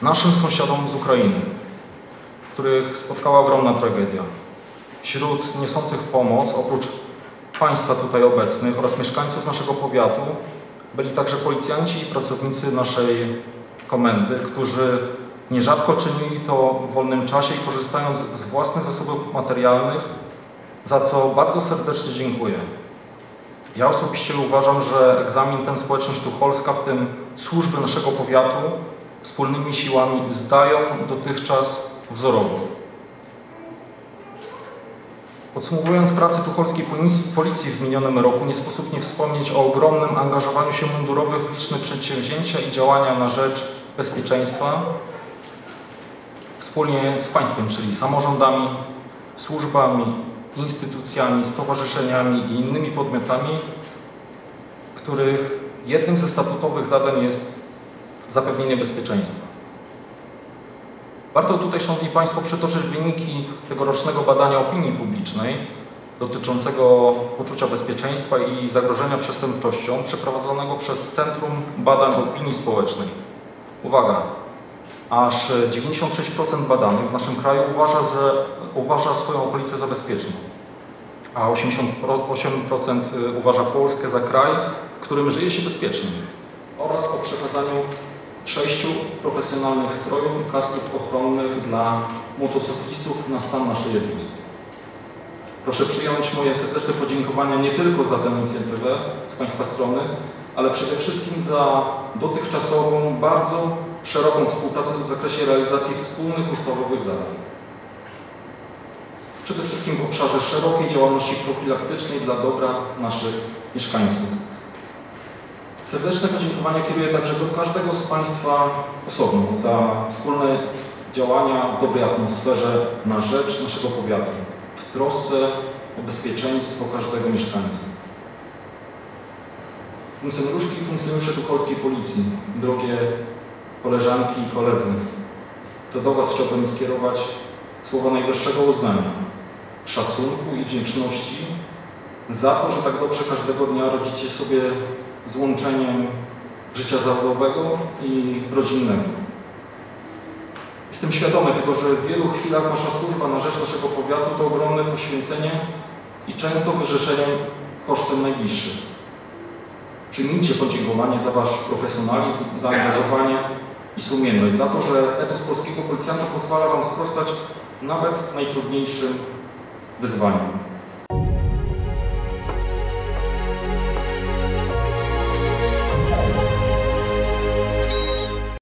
naszym sąsiadom z Ukrainy, których spotkała ogromna tragedia. Wśród niosących pomoc, oprócz Państwa tutaj obecnych oraz mieszkańców naszego powiatu, byli także policjanci i pracownicy naszej komendy, którzy nierzadko czynili to w wolnym czasie i korzystając z własnych zasobów materialnych, za co bardzo serdecznie dziękuję. Ja osobiście uważam, że egzamin ten społeczność tucholska, w tym służby naszego powiatu, wspólnymi siłami zdają dotychczas wzorowo. Podsumowując pracę tucholskiej policji w minionym roku, nie sposób nie wspomnieć o ogromnym angażowaniu się mundurowych w liczne przedsięwzięcia i działania na rzecz bezpieczeństwa wspólnie z państwem, czyli samorządami, służbami, instytucjami, stowarzyszeniami i innymi podmiotami, których jednym ze statutowych zadań jest zapewnienie bezpieczeństwa. Warto tutaj, Szanowni Państwo, przytoczyć wyniki tegorocznego badania opinii publicznej dotyczącego poczucia bezpieczeństwa i zagrożenia przestępczością przeprowadzonego przez Centrum Badań Opinii Społecznej. Uwaga! Aż 96% badanych w naszym kraju uważa swoją okolicę za bezpieczną, a 88% uważa Polskę za kraj, w którym żyje się bezpiecznie, oraz o przekazaniu 6 profesjonalnych strojów i kasków ochronnych dla motocyklistów na stan naszej jednostki. Proszę przyjąć moje serdeczne podziękowania nie tylko za tę inicjatywę z Państwa strony, ale przede wszystkim za dotychczasową, bardzo szeroką współpracę w zakresie realizacji wspólnych ustawowych zadań. Przede wszystkim w obszarze szerokiej działalności profilaktycznej dla dobra naszych mieszkańców. Serdeczne podziękowania kieruję także do każdego z Państwa osobno za wspólne działania w dobrej atmosferze na rzecz naszego powiatu, w trosce o bezpieczeństwo każdego mieszkańca. Funkcjonariuszki i funkcjonariusze tucholskiej policji, drogie koleżanki i koledzy, to do Was chciałbym skierować słowa najwyższego uznania, szacunku i wdzięczności za to, że tak dobrze każdego dnia radzicie sobie z łączeniem życia zawodowego i rodzinnego. Jestem świadomy tego, że w wielu chwilach Wasza służba na rzecz naszego powiatu to ogromne poświęcenie i często wyrzeczenie kosztem najbliższych. Przyjmijcie podziękowanie za Wasz profesjonalizm, zaangażowanie i sumienność, za to, że etos polskiego policjanta pozwala Wam sprostać nawet najtrudniejszym wyzwaniom.